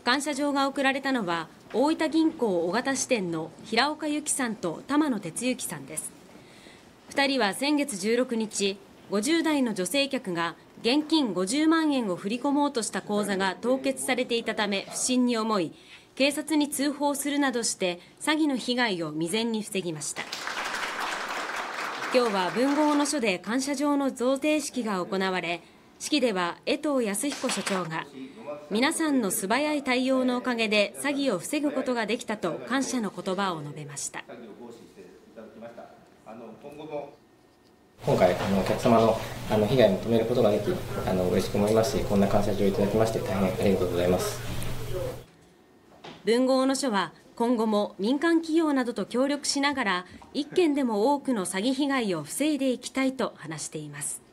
感謝状が贈られたのは大分銀行小型支店の平岡由紀さんと玉野哲之さんです。2人は先月16日、50代の女性客が現金50万円を振り込もうとした口座が凍結されていたため不審に思い、警察に通報するなどして詐欺の被害を未然に防ぎました。今日は豊後大野署で感謝状の贈呈式が行われ、式では江藤康彦署長が皆さんの素早い対応のおかげで詐欺を防ぐことができたと感謝の言葉を述べました。 今回お客様の被害を止めることができ嬉しく思いますし、こんな感謝状をいただきまして大変ありがとうございます。 豊後大野署は今後も民間企業などと協力しながら一件でも多くの詐欺被害を防いでいきたいと話しています。